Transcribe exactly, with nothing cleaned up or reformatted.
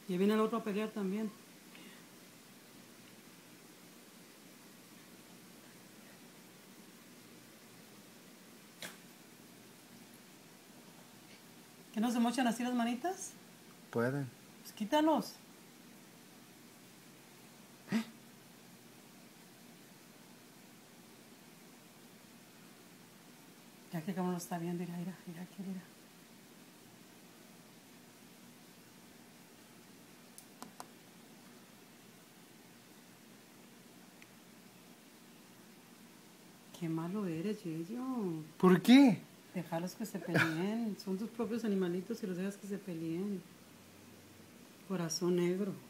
Y viene el otro a pelear también. ¿Que no se mochan así las manitas? Pueden. Pues quítalos. Ya que como lo está viendo, mira, mira, mira, aquí, mira. Qué malo eres, Yeyo. ¿Por qué? Dejarlos que se peleen. Son tus propios animalitos y los dejas que se peleen. Corazón negro.